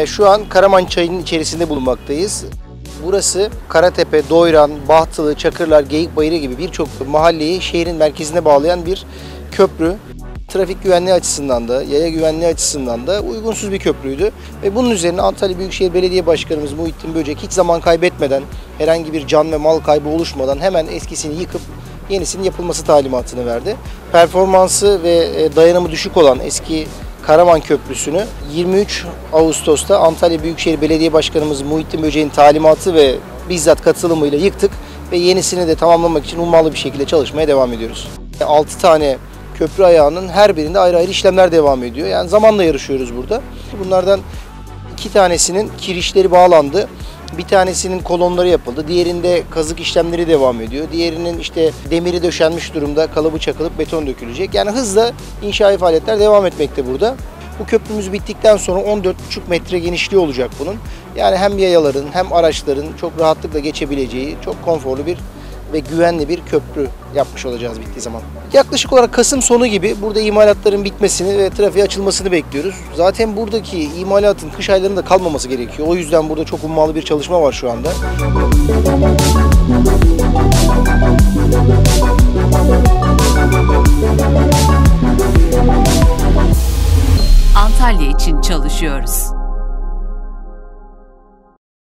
Şu an Karaman Çayı'nın içerisinde bulunmaktayız. Burası Karatepe, Doyran, Bahtılı, Çakırlar, Geyikbayırı gibi birçok mahalleyi şehrin merkezine bağlayan bir köprü. Trafik güvenliği açısından da, yaya güvenliği açısından da uygunsuz bir köprüydü. Ve bunun üzerine Antalya Büyükşehir Belediye Başkanımız Muhittin Böcek hiç zaman kaybetmeden, herhangi bir can ve mal kaybı oluşmadan hemen eskisini yıkıp yenisinin yapılması talimatını verdi. Performansı ve dayanımı düşük olan eski Karaman Köprüsü'nü 23 Ağustos'ta Antalya Büyükşehir Belediye Başkanımız Muhittin Böcek'in talimatı ve bizzat katılımıyla yıktık ve yenisini de tamamlamak için hummalı bir şekilde çalışmaya devam ediyoruz. 6 tane köprü ayağının her birinde ayrı ayrı işlemler devam ediyor. Yani zamanla yarışıyoruz burada. Bunlardan 2 tanesinin kirişleri bağlandı. Bir tanesinin kolonları yapıldı. Diğerinde kazık işlemleri devam ediyor. Diğerinin işte demiri döşenmiş durumda, kalıbı çakılıp beton dökülecek. Yani hızla inşai faaliyetler devam etmekte burada. Bu köprümüz bittikten sonra 14,5 metre genişliği olacak bunun. Yani hem yayaların hem araçların çok rahatlıkla geçebileceği çok konforlu bir ve güvenli bir köprü yapmış olacağız bittiği zaman. Yaklaşık olarak Kasım sonu gibi burada imalatların bitmesini ve trafiğe açılmasını bekliyoruz. Zaten buradaki imalatın kış aylarında kalmaması gerekiyor. O yüzden burada çok ummalı bir çalışma var şu anda. Antalya için çalışıyoruz.